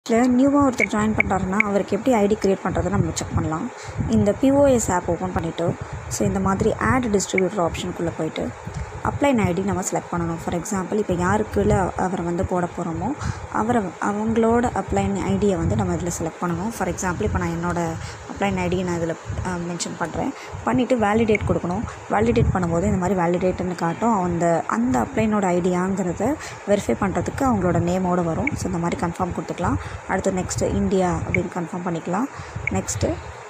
நியூவாக ஒருத்தர் ஜாயின் பண்ணுறாருன்னா அவருக்கு எப்படி ஐடி க்ரியேட் பண்ணுறதுன்னு நம்ம செக் பண்ணலாம். இந்த பிஓஎஸ் ஆப் ஓப்பன் பண்ணிவிட்டு இந்த மாதிரி ஆட் டிஸ்ட்ரிபியூட்டர் ஆப்ஷனுக்குள்ளே போய்ட்டு அப்ளைன் ஐடி நம்ம செலக்ட் பண்ணணும். ஃபார் எக்ஸாம்பிள் இப்போ யாருக்குள்ள அவரை போட போகிறோமோ அவங்களோட அப்ளைன் ஐடியை நம்ம இதில் செலக்ட் பண்ணணும். ஃபார் எக்ஸாம்பிள் இப்போ நான் என்னோடய அப்ளைன் ஐடியை நான் இதில் மென்ஷன் பண்ணுறேன். பண்ணிவிட்டு வேலிடேட் கொடுக்கணும். வேலிடேட் பண்ணும்போது இந்த மாதிரி வேலிடேட்டுன்னு காட்டும். அந்த அப்ளைனோட ஐடியாங்கிறத வெரிஃபை பண்ணுறதுக்கு அவங்களோட நேமோடு வரும். இந்த மாதிரி கன்ஃபார்ம் கொடுத்துக்கலாம். அடுத்து நெக்ஸ்ட்டு இந்தியா அப்படின்னு கன்ஃபார்ம் பண்ணிக்கலாம். நெக்ஸ்ட்டு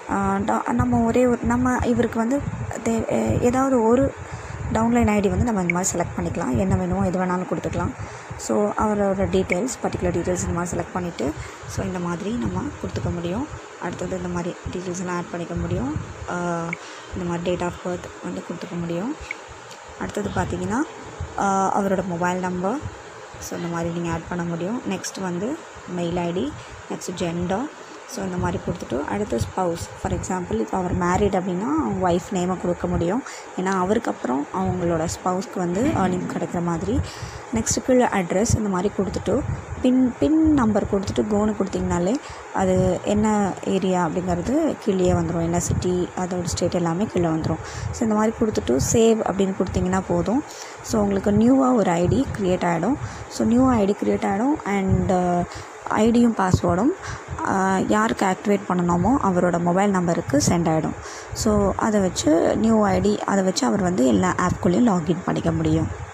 நம்ம இவருக்கு ஏதாவது ஒரு டவுன்லைன் ஐடி நம்ம இந்த மாதிரி செலக்ட் பண்ணிக்கலாம். என்ன வேணுமோ எது வேணாலும் கொடுத்துக்கலாம். ஸோ அவரோட பர்டிகுலர் டீட்டெயில்ஸ் இந்த மாதிரி செலக்ட் பண்ணிவிட்டு இந்த மாதிரி நம்ம கொடுத்துக்க முடியும். அடுத்தது இந்த மாதிரி டீட்டெயில்ஸ்லாம் ஆட் பண்ணிக்க முடியும். இந்த மாதிரி டேட் ஆஃப் பர்த் கொடுத்துக்க முடியும். அடுத்தது பார்த்திங்கன்னா அவரோட மொபைல் நம்பர் இந்த மாதிரி நீங்கள் ஆட் பண்ண முடியும். Next mail ID, next gender இந்த மாதிரி கொடுத்துட்டு அடுத்து ஸ்பவுஸ். ஃபார் எக்ஸாம்பிள் இப்போ அவர் மேரிட் அப்படின்னா அவங்க ஒய்ஃப் நேமை கொடுக்க முடியும். ஏன்னா அவருக்கப்புறம் அவங்களோட ஸ்பவுஸ்க்கு ஏர்னிங் கிடைக்கிற மாதிரி. நெக்ஸ்ட்டு கீழே அட்ரஸ் இந்த மாதிரி கொடுத்துட்டு பின் நம்பர் கொடுத்துட்டு கோனு கொடுத்திங்கனாலே அது என்ன ஏரியா அப்படிங்கிறது கீழே வந்துடும். என்ன சிட்டி, அதோட ஸ்டேட் எல்லாமே கீழே வந்துடும். இந்த மாதிரி கொடுத்துட்டு சேவ் அப்படின்னு கொடுத்திங்கன்னா போதும். உங்களுக்கு நியூவாக ஒரு ஐடி க்ரியேட் ஆகிடும். நியூ ஐடி க்ரியேட் ஆகிடும். அண்டு ஐடியும் பாஸ்வேர்டும் யாருக்கு ஆக்டிவேட் பண்ணணுமோ அவரோட மொபைல் நம்பருக்கு சென்ட் ஆகிடும். அதை வச்சு நியூ ஐடி அதை வச்சு அவர் எல்லா ஆப்குள்ளேயும் லாகின் பண்ணிக்க முடியும்.